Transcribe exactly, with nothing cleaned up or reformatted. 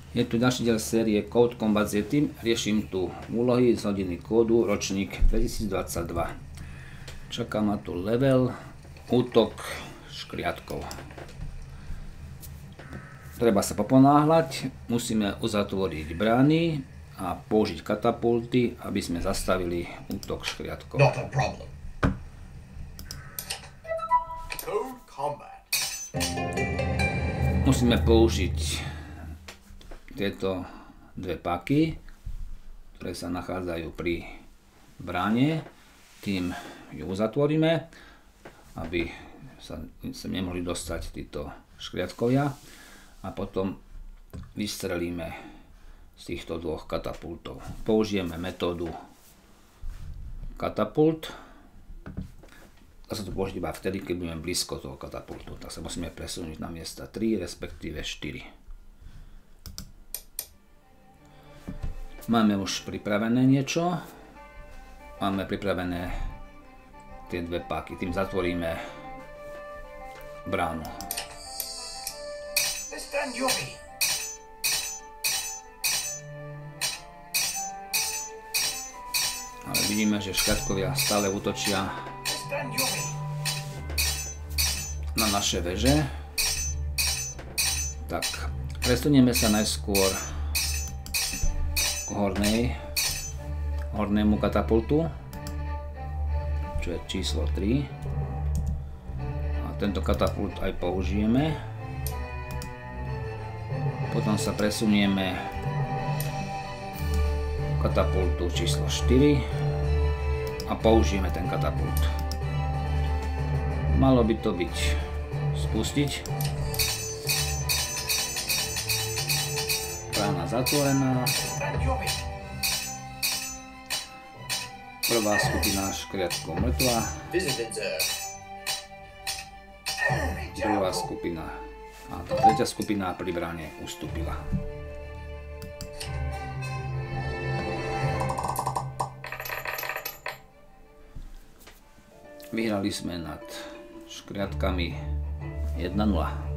Je tu ďalší diel série Code Combat Z-Team. Riešim tu úlohy z hodiny kódu ročník dvetisícdvadsaťdva. Čaká ma tu level, útok škriatkov. Treba sa poponáhľať, musíme uzatvoriť brány a použiť katapulty, aby sme zastavili útok škriatkov. Not a problem. Code Combat. Musíme použiť tieto dve páky, ktoré sa nachádzajú pri bráne. Tým ju uzatvoríme, aby sa, sa nemohli dostať títo škriatkovia. A potom vystrelíme z týchto dvoch katapultov. Použijeme metódu katapult. Dá sa to použiť iba vtedy, keď budeme blízko toho katapultu. Tak sa musíme presunúť na miesta tri, respektíve štyri. Máme už pripravené niečo. Máme pripravené tie dve páky. Tým zatvoríme bránu. Ale vidíme, že škriatkovia stále útočia na naše veže. Tak, presunieme sa najskôr k hornej, hornému katapultu, čo je číslo tri. A tento katapult aj použijeme. Potom sa presunieme k katapultu číslo štyri a použijeme ten katapult. Malo by to byť spustiť. Brána zatvorená. Prvá skupina škriatkov mŕtva. Druhá skupina a tá tretia skupina pri bráne ustúpila. Vyhrali sme nad škriatkami jedna nula.